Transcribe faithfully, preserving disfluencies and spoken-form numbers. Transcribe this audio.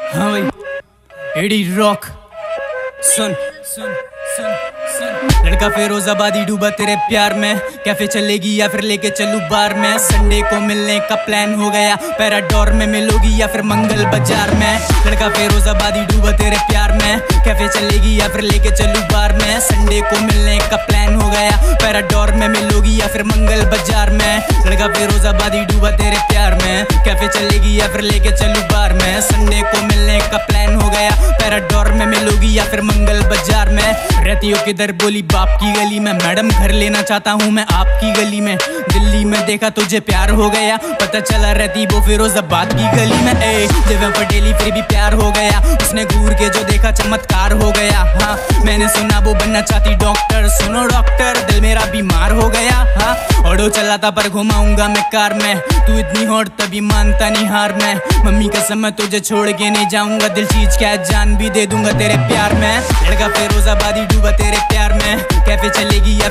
हाँ भाई AD rock सुन सुन सुन सुन लड़का फिरोजाबादी डूबा तेरे प्यार में, कैफे चलेगी या फिर लेके चलूं बार में। संडे को मिलने का प्लान हो गया, पैराडोर में मिलोगी या फिर मंगल बाजार में। लड़का फिरोजाबादी डूबा तेरे प्यार में, कैफे चलेगी या फिर लेके चलूं बार में। संडे को मिलने का प्लान हो गया, पैराडोर में मिलोगी या फिर मंगल बाजार में। लड़का फिरोजाबादी डूबा तेरे प्यार में, कैफे चलेगी या फिर लेके चलूं बार में। संडे को मिलने का प्लान हो गया, पैराडोर में मिलोगी या फिर मंगल बाजार में। रहती हो किधर बोली बाप की गली में, मैडम घर लेना चाहता हूँ मैं आपकी गली में। दिल्ली में देखा तुझे प्यार हो गया, पता चला रहती वो फिरोजाबाद की गली में। ए दिव्या पटेली फिर भी प्यार हो गया, उसने घूर के जो देखा चमत्कार हो गया। हाँ मैंने सुना वो बनना चाहती डॉक्टर, सुनो डॉक्टर दिल मेरा बीमार हो गया। हाँ ऑटो चलाता पर घुमाऊंगा मैं कार में, तू इतनी हॉट तभी मानता नहीं हार में। मम्मी कसम मैं तुझे छोड़ के नहीं जाऊंगा, दिल चीज क्या जान भी दे दूंगा तेरे प्यार में। लड़का फिरोजाबादी डूबा तेरे प्यार में, कैफे चलेगी या